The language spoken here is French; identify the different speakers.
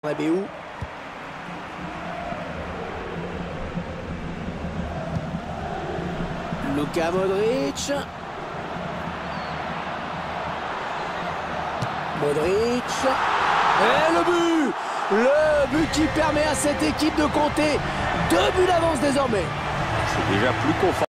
Speaker 1: Bernabéu. Luka Modric. Et le but! Le but qui permet à cette équipe de compter 2 buts d'avance désormais.
Speaker 2: C'est déjà plus confortable.